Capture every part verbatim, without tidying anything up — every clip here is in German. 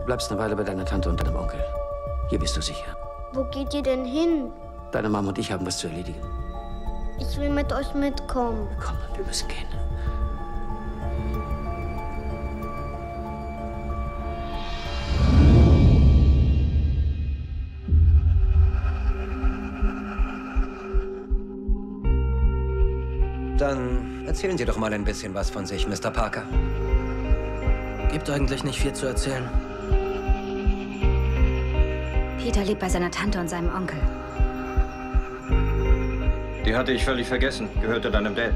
Du bleibst eine Weile bei deiner Tante und deinem Onkel. Hier bist du sicher. Wo geht ihr denn hin? Deine Mama und ich haben was zu erledigen. Ich will mit euch mitkommen. Komm, wir müssen gehen. Dann erzählen Sie doch mal ein bisschen was von sich, Mister Parker. Gibt eigentlich nicht viel zu erzählen. Peter lebt bei seiner Tante und seinem Onkel. Die hatte ich völlig vergessen. Gehörte deinem Dad.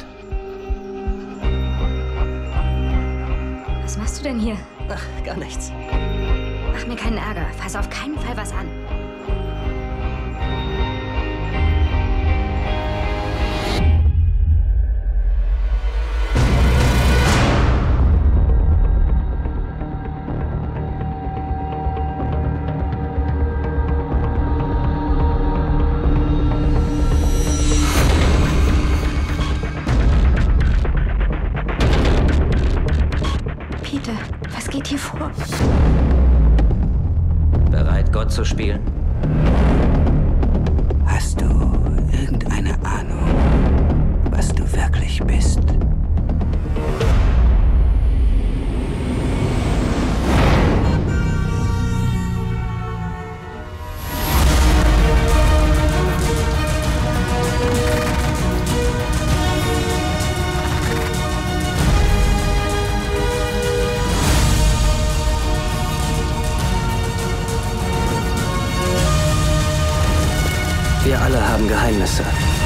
Was machst du denn hier? Ach, gar nichts. Mach mir keinen Ärger. Fass auf keinen Fall was an. Peter, was geht hier vor? Bereit, Gott zu spielen? Hast du irgendeine Ahnung, was du wirklich bist? Wir alle haben Geheimnisse.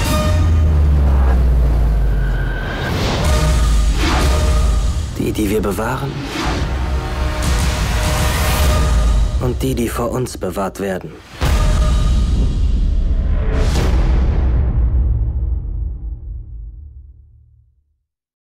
Die, die wir bewahren. Und die, die vor uns bewahrt werden.